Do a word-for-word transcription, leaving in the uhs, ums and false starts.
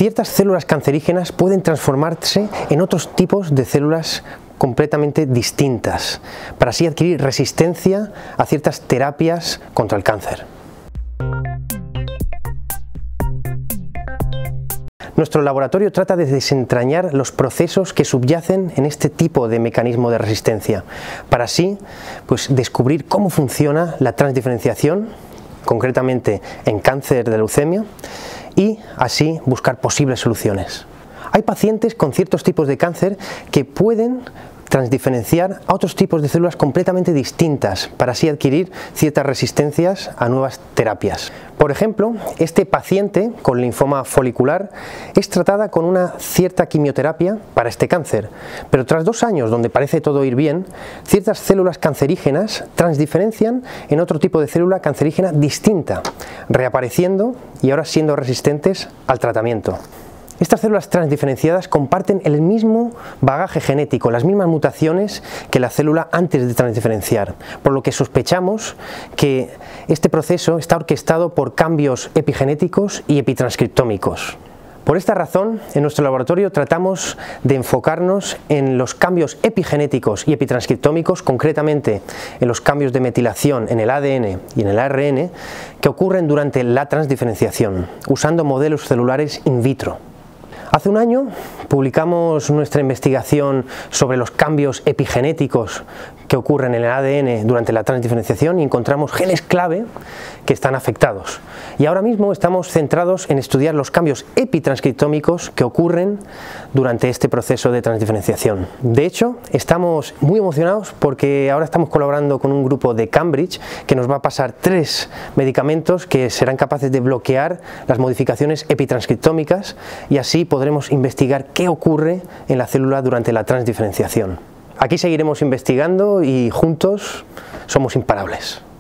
ciertas células cancerígenas pueden transformarse en otros tipos de células completamente distintas, para así adquirir resistencia a ciertas terapias contra el cáncer. Nuestro laboratorio trata de desentrañar los procesos que subyacen en este tipo de mecanismo de resistencia, para así pues, descubrir cómo funciona la transdiferenciación, concretamente en cáncer de leucemia, y así buscar posibles soluciones. Hay pacientes con ciertos tipos de cáncer que pueden transdiferenciar a otros tipos de células completamente distintas para así adquirir ciertas resistencias a nuevas terapias. Por ejemplo, este paciente con linfoma folicular es tratada con una cierta quimioterapia para este cáncer, pero tras dos años donde parece todo ir bien, ciertas células cancerígenas transdiferencian en otro tipo de célula cancerígena distinta, reapareciendo y ahora siendo resistentes al tratamiento. Estas células transdiferenciadas comparten el mismo bagaje genético, las mismas mutaciones que la célula antes de transdiferenciar, por lo que sospechamos que este proceso está orquestado por cambios epigenéticos y epitranscriptómicos. Por esta razón, en nuestro laboratorio tratamos de enfocarnos en los cambios epigenéticos y epitranscriptómicos, concretamente en los cambios de metilación en el A D N y en el A R N que ocurren durante la transdiferenciación, usando modelos celulares in vitro. Hace un año publicamos nuestra investigación sobre los cambios epigenéticos que ocurren en el A D N durante la transdiferenciación y encontramos genes clave que están afectados. Y ahora mismo estamos centrados en estudiar los cambios epitranscriptómicos que ocurren durante este proceso de transdiferenciación. De hecho, estamos muy emocionados porque ahora estamos colaborando con un grupo de Cambridge que nos va a pasar tres medicamentos que serán capaces de bloquear las modificaciones epitranscriptómicas y así podremos investigar qué ocurre en la célula durante la transdiferenciación. Aquí seguiremos investigando y juntos somos imparables.